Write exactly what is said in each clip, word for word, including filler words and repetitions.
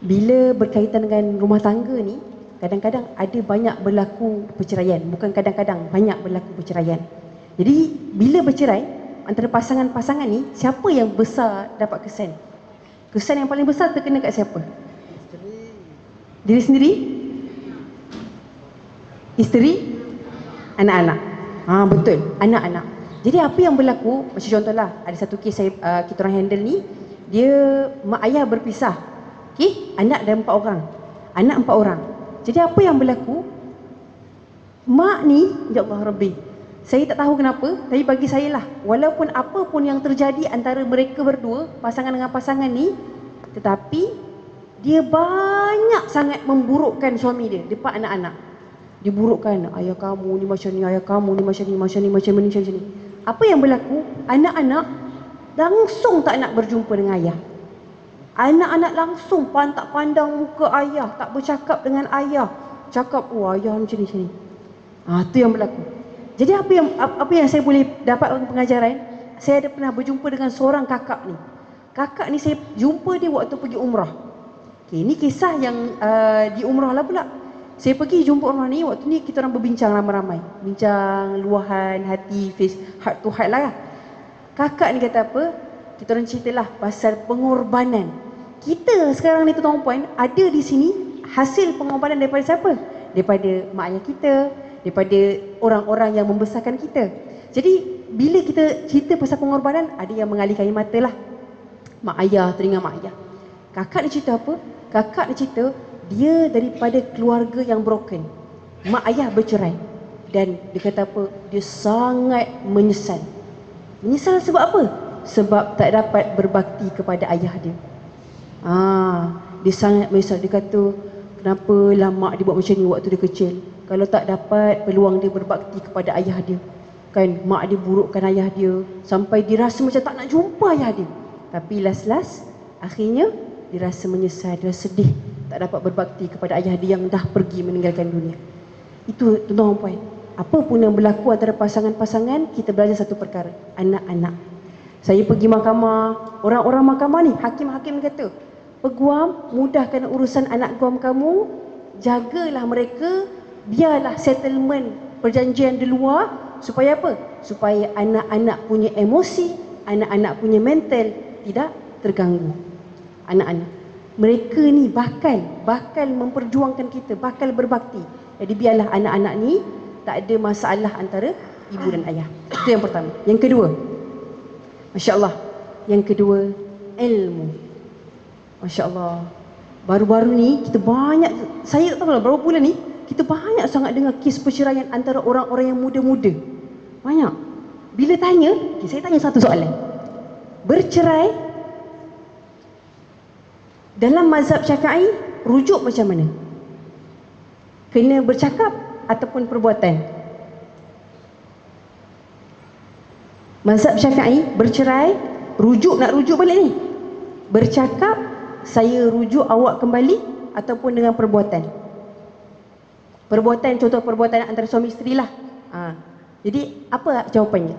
bila berkaitan dengan rumah tangga ni, kadang-kadang ada banyak berlaku perceraian. Bukan kadang-kadang, banyak berlaku perceraian. Jadi bila bercerai antara pasangan-pasangan ni, siapa yang besar dapat kesan? Kesan yang paling besar terkena kat siapa? Diri sendiri? Isteri? Anak-anak? Ha, betul, anak-anak. Jadi apa yang berlaku, macam contohlah, ada satu kes saya, uh, kita orang handle ni, dia mak ayah berpisah. Okey, anak ada empat orang. Anak empat orang. Jadi apa yang berlaku? Mak ni, ya Allah Rabbi, saya tak tahu kenapa, tapi bagi saya lah, walaupun apa pun yang terjadi antara mereka berdua, pasangan dengan pasangan ni, tetapi dia banyak sangat memburukkan suami dia depan anak-anak. Diburukkan, ayah kamu ni macam ni, ayah kamu ni macam ni, macam ni, macam ni, macam ni. Apa yang berlaku? Anak-anak langsung tak nak berjumpa dengan ayah. Anak-anak langsung pantak pandang muka ayah, tak bercakap dengan ayah. Cakap, oh ayah macam ni, macam ni. Ah, tu yang berlaku. Jadi apa yang apa yang saya boleh dapat pengajaran? Saya ada pernah berjumpa dengan seorang kakak ni. Kakak ni saya jumpa dia waktu pergi umrah. Okay, ini kisah yang uh, di umrah lah pula. Saya pergi jumpa orang ni, waktu ni kita orang berbincang ramai-ramai. Bincang luahan hati, face, heart to heart lah. Kakak ni kata apa? Kita orang ceritalah pasal pengorbanan. Kita sekarang ni tuan-tuan puan, ada di sini hasil pengorbanan daripada siapa? Daripada mak ayah kita, daripada orang-orang yang membesarkan kita. Jadi bila kita cerita pasal pengorbanan, ada yang mengalihkan air mata lah. Mak ayah, teringat mak ayah. Kakak ni cerita apa? Kakak ni cerita dia daripada keluarga yang broken. Mak ayah bercerai. Dan dia kata apa? Dia sangat menyesal. Menyesal sebab apa? Sebab tak dapat berbakti kepada ayah dia. Ah, dia sangat menyesal. Dia kata, kenapalah mak dia buat macam ni waktu dia kecil. Kalau tak dapat peluang dia berbakti kepada ayah dia. Kan, mak dia burukkan ayah dia. Sampai dia rasa macam tak nak jumpa ayah dia. Tapi last-last, akhirnya dia rasa menyesal, dia rasa sedih. Tak dapat berbakti kepada ayah dia yang dah pergi meninggalkan dunia. Itu tuan-tuan puan. Apa pun yang berlaku antara pasangan-pasangan, kita belajar satu perkara. Anak-anak. Saya pergi mahkamah, orang-orang mahkamah ni, hakim-hakim kata, peguam, mudahkan urusan anak guam kamu, jagalah mereka, biarlah settlement perjanjian di luar, supaya apa? Supaya anak-anak punya emosi, anak-anak punya mental tidak terganggu. Anak-anak, mereka ni bakal, bakal memperjuangkan kita, bakal berbakti. Jadi biarlah anak-anak ni tak ada masalah antara ibu dan ayah. Itu yang pertama. Yang kedua, Masya Allah, yang kedua, ilmu. Masya Allah, baru-baru ni kita banyak, saya tak tahu lah berapa bulan ni, kita banyak sangat dengar kes perceraian antara orang-orang yang muda-muda. Banyak. Bila tanya, okay, saya tanya satu soalan. Bercerai dalam mazhab Syafi'i rujuk macam mana? Kena bercakap ataupun perbuatan? Mazhab Syafi'i bercerai, rujuk, nak rujuk balik ni, bercakap, saya rujuk awak kembali, ataupun dengan perbuatan. Perbuatan, contoh perbuatan antara suami isteri lah. Ha. Jadi apa jawapannya?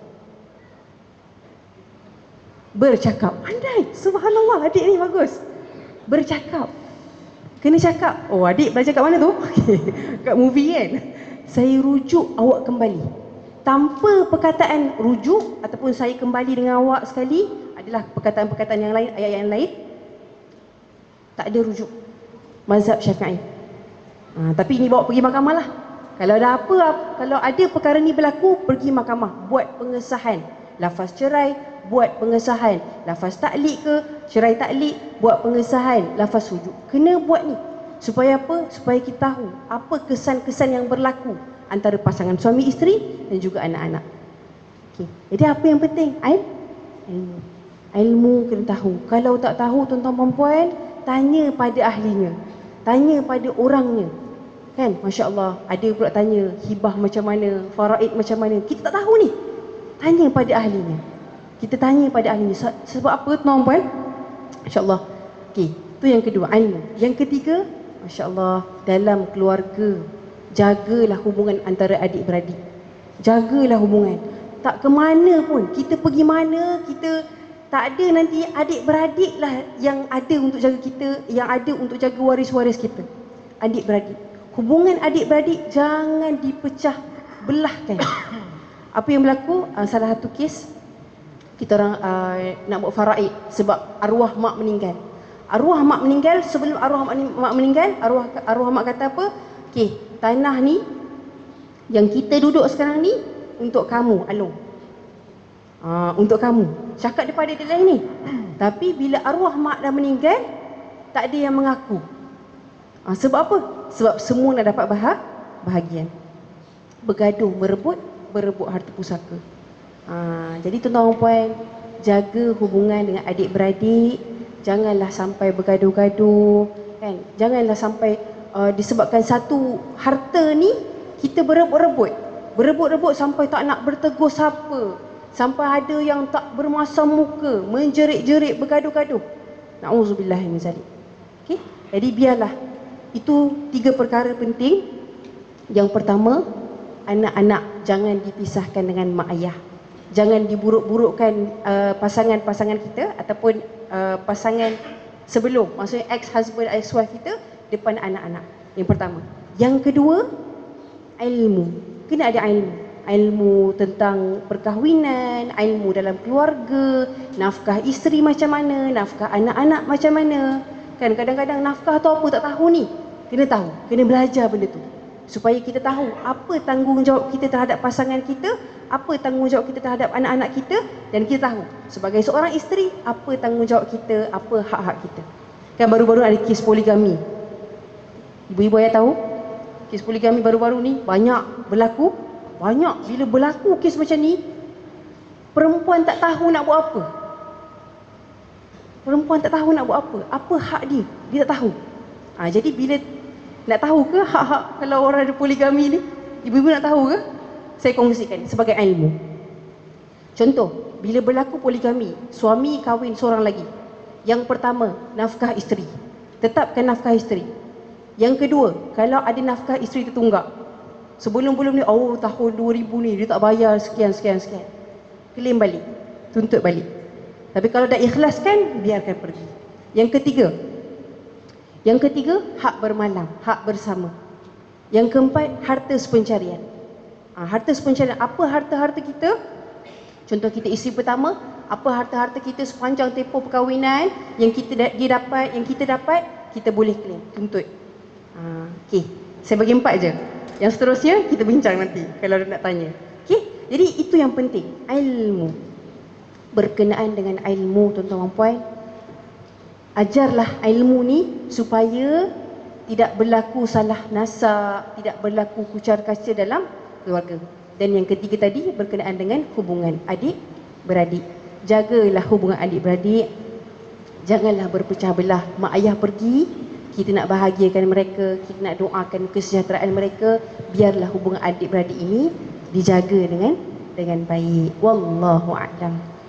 Bercakap. Andai, subhanallah, adik ni bagus. Bercakap. Kena cakap. Oh, adik belajar kat mana tu? Kat movie kan. Saya rujuk awak kembali. Tanpa perkataan rujuk ataupun saya kembali dengan awak sekali, adalah perkataan-perkataan yang lain, ayat yang lain, tak ada rujuk. Mazhab Syafi'i. Ha, tapi ini bawa pergi mahkamah lah. Kalau ada apa, kalau ada perkara ni berlaku, pergi mahkamah, buat pengesahan lafaz cerai, buat pengesahan lafaz taklik ke, cerai taklik, buat pengesahan lafaz rujuk. Kena buat ni. Supaya apa? Supaya kita tahu apa kesan-kesan yang berlaku antara pasangan suami isteri dan juga anak-anak. Okay. Jadi apa yang penting? Ilmu. Ilmu kena tahu. Kalau tak tahu, tuan-tuan perempuan, tanya pada ahlinya. Tanya pada orangnya. Kan? Masya Allah. Ada pula tanya hibah macam mana, faraid macam mana. Kita tak tahu ni. Tanya pada ahlinya. Kita tanya pada ahlinya. Sebab apa, tuan-tuan perempuan? Masya Allah. Okay. Itu yang kedua, ilmu. Yang ketiga, Masya Allah, dalam keluarga, jagalah hubungan antara adik-beradik. Jagalah hubungan. Tak ke mana pun, kita pergi mana, kita Tak ada nanti adik-beradik lah yang ada untuk jaga kita, yang ada untuk jaga waris-waris kita. Adik-beradik. Hubungan adik-beradik jangan dipecah belahkan. Apa yang berlaku? Uh, salah satu kes, kita orang uh, nak buat faraid sebab arwah mak meninggal. Arwah mak meninggal, sebelum arwah mak meninggal, arwah arwah mak kata apa? Okey, tanah ni yang kita duduk sekarang ni untuk kamu, Along. Uh, untuk kamu. Cakap daripada dia lain ni. Tapi bila arwah mak dah meninggal, tak ada yang mengaku. Uh, sebab apa? Sebab semua nak dapat bahag, bahagian. Bergaduh, merebut, berebut harta pusaka. Uh, jadi tuan-tuan puan, jaga hubungan dengan adik-beradik. Janganlah sampai bergaduh-gaduh, kan? Janganlah sampai uh, disebabkan satu harta ni kita berebut-rebut. Berebut-rebut sampai tak nak bertegur siapa. Sampai ada yang tak bermasam muka, menjerit-jerit, bergaduh-gaduh. Na'udzubillah min zalik. Okey? Jadi biarlah. Itu tiga perkara penting. Yang pertama, anak-anak jangan dipisahkan dengan mak ayah. Jangan diburuk-burukkan uh, pasangan-pasangan kita ataupun uh, pasangan sebelum, maksudnya ex-husband, ex-wife kita depan anak-anak. Yang pertama. Yang kedua, ilmu. Kena ada ilmu. Ilmu tentang perkahwinan, ilmu dalam keluarga, nafkah isteri macam mana, nafkah anak-anak macam mana. Kan kadang-kadang nafkah tu apa tak tahu ni. Kena tahu, kena belajar benda tu. Supaya kita tahu apa tanggungjawab kita terhadap pasangan kita, apa tanggungjawab kita terhadap anak-anak kita, dan kita tahu sebagai seorang isteri apa tanggungjawab kita, apa hak-hak kita. Kan baru-baru ada kes poligami. Ibu-ibu ayah tahu? Kes poligami baru-baru ni banyak berlaku. Banyak bila berlaku kes macam ni, perempuan tak tahu nak buat apa. Perempuan tak tahu nak buat apa. Apa hak dia? Dia tak tahu. Ha, jadi bila nak tahu ke hak-hak kalau orang ada poligami ni? Ibu-ibu nak tahu ke? Saya kongsikan sebagai ilmu. Contoh, bila berlaku poligami, suami kahwin seorang lagi. Yang pertama, nafkah isteri. Tetapkan nafkah isteri. Yang kedua, kalau ada nafkah isteri tertunggak. Sebelum-belum ni, oh tahun dua ribu ni dia tak bayar sekian, sekian, sekian. Claim balik. Tuntut balik. Tapi kalau dah ikhlaskan, biarkan pergi. Yang ketiga. Yang ketiga, hak bermalam. Hak bersama. Yang keempat, harta sepencarian. Ha, harta sepencarian. Apa harta-harta kita? Contoh kita isteri pertama. Apa harta-harta kita sepanjang tempoh perkahwinan yang kita dia dapat, yang kita dapat, kita boleh claim. Tuntut. Ha, Okey. Saya bagi empat je. Yang seterusnya kita bincang nanti kalau nak tanya. Okey? Jadi itu yang penting, ilmu. Berkenaan dengan ilmu, tuan-tuan dan puan, ajarlah ilmu ni supaya tidak berlaku salah nasab, tidak berlaku kucar kacir dalam keluarga. Dan yang ketiga tadi berkenaan dengan hubungan adik beradik. Jagalah hubungan adik beradik. Janganlah berpecah belah. Mak ayah pergi, kita nak bahagiakan mereka, kita nak doakan kesejahteraan mereka. Biarlah hubungan adik-beradik ini dijaga dengan dengan baik. Wallahu a'lam.